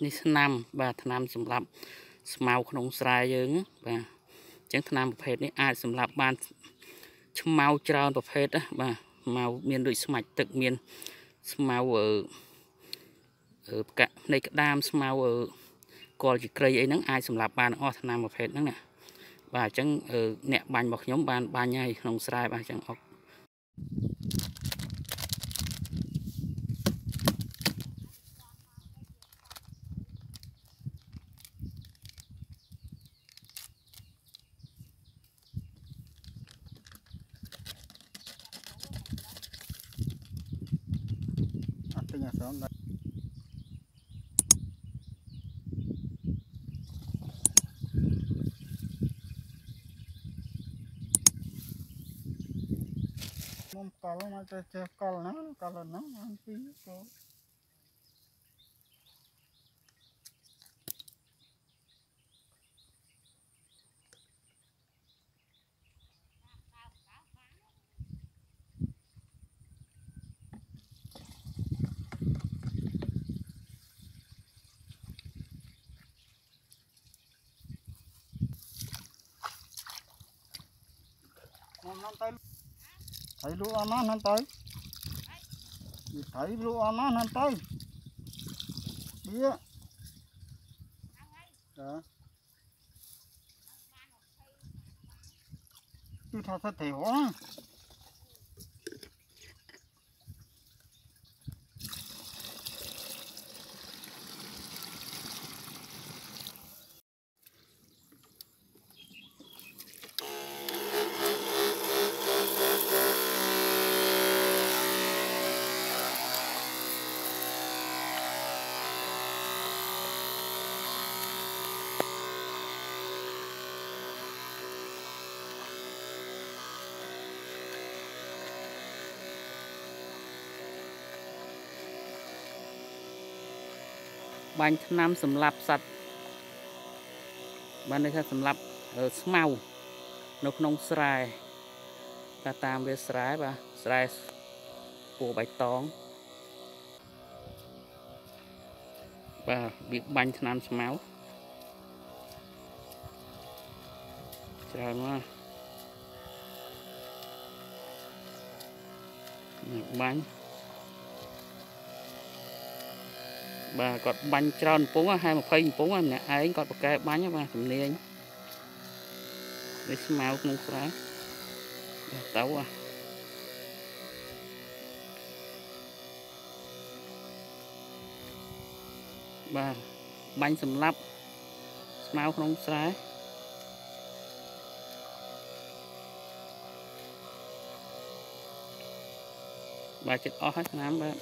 นี่นำบาทนำสำหรับสมาขนมสายเยอะบาจังทนำประเภทนี้อาจสำหรับบานชมาจราประเภทนะบามาเมียนโดยสมัยตึกเมียนสมากะในกระดามสมาก่อนจะเกยไอ้นั่งอาจสำหรับบานอ้อทนำประเภทนั่นเนี่ยบาจังเนี่ยบานบอกย้อมบานใหญ่ขนมสายบาจังออกเป็นอย่างสองมุมกอลมาจะเจอกอลนะกอลนะอันที่ก็นั่นไปไทยรู้อามานั่นไปไทยรู้อามานั่นไปเดี๋ยวที่ทอดเสถียรบานนำสำหรับสัตว์บานนี้ค่ะสำหรับสมา นกนงสลายตามเวสลายป่ะสลายปูใบตองป่ะบิบบันนำสมาใช่ไหมบันbà còn bánh tròn púng hay một phây púng em nè ấy còn một cái bánh mà thầm niên để màu không phải tấu à bà bánh sầm lấp màu không phải bà chết ó hết nám bà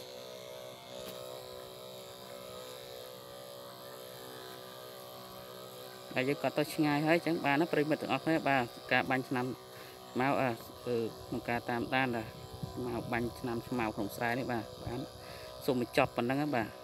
bây giờ có tôi ngay hết chẳng bà nó prima được hết bà cả bánh năm máu một cả tam tan là màu bánh năm màu không sai đấy bà bán dùng một chọc phần đó các bà